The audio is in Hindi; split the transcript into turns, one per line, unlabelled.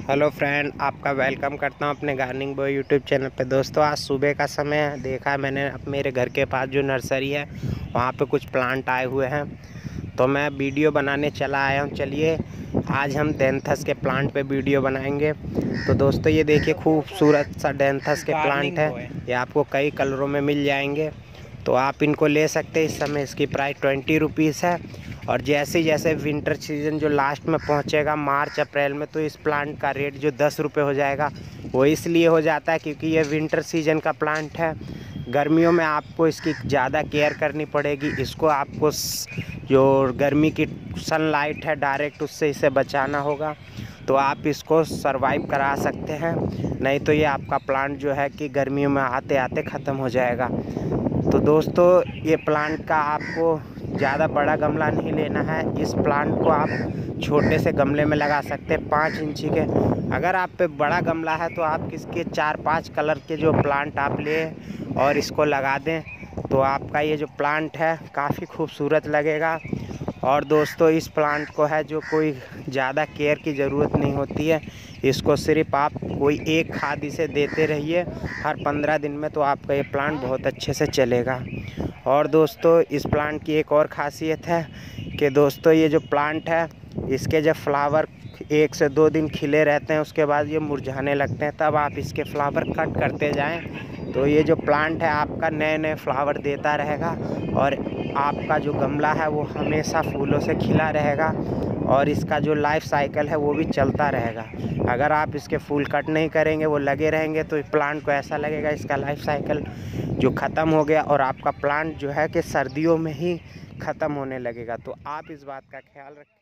हेलो फ्रेंड, आपका वेलकम करता हूं अपने गार्डनिंग बॉय यूट्यूब चैनल पे। दोस्तों, आज सुबह का समय है। देखा मैंने अब मेरे घर के पास जो नर्सरी है वहां पे कुछ प्लांट आए हुए हैं, तो मैं वीडियो बनाने चला आया हूं। चलिए आज हम डेंथस के प्लांट पे वीडियो बनाएंगे। तो दोस्तों, ये देखिए खूबसूरत सा डेंथस के प्लांट है। ये आपको कई कलरों में मिल जाएंगे, तो आप इनको ले सकते हैं। इस समय इसकी प्राइस 20 रुपीज़ है। और जैसे जैसे विंटर सीजन जो लास्ट में पहुंचेगा मार्च अप्रैल में, तो इस प्लांट का रेट जो 10 रुपये हो जाएगा। वो इसलिए हो जाता है क्योंकि ये विंटर सीजन का प्लांट है। गर्मियों में आपको इसकी ज़्यादा केयर करनी पड़ेगी। इसको आपको जो गर्मी की सनलाइट है डायरेक्ट, उससे इसे बचाना होगा, तो आप इसको सरवाइव करा सकते हैं। नहीं तो ये आपका प्लांट जो है कि गर्मियों में आते आते ख़त्म हो जाएगा। तो दोस्तों, ये प्लांट का आपको ज़्यादा बड़ा गमला नहीं लेना है। इस प्लांट को आप छोटे से गमले में लगा सकते हैं, 5 इंची के। अगर आप पे बड़ा गमला है तो आप इसके 4-5 कलर के जो प्लांट आप लें और इसको लगा दें, तो आपका ये जो प्लांट है काफ़ी खूबसूरत लगेगा। और दोस्तों, इस प्लांट को है जो कोई ज़्यादा केयर की ज़रूरत नहीं होती है। इसको सिर्फ आप कोई एक खाद इसे देते रहिए हर 15 दिन में, तो आपका ये प्लांट बहुत अच्छे से चलेगा। और दोस्तों, इस प्लांट की एक और ख़ासियत है कि दोस्तों, ये जो प्लांट है इसके जब फ्लावर 1 से 2 दिन खिले रहते हैं, उसके बाद ये मुरझाने लगते हैं। तब आप इसके फ्लावर कट करते जाएं, तो ये जो प्लांट है आपका नए नए फ्लावर देता रहेगा। और आपका जो गमला है वो हमेशा फूलों से खिला रहेगा। और इसका जो लाइफ साइकिल है वो भी चलता रहेगा। अगर आप इसके फूल कट नहीं करेंगे, वो लगे रहेंगे, तो प्लांट को ऐसा लगेगा इसका लाइफ साइकिल जो ख़त्म हो गया और आपका प्लांट जो है कि सर्दियों में ही ख़त्म होने लगेगा। तो आप इस बात का ख्याल रखें।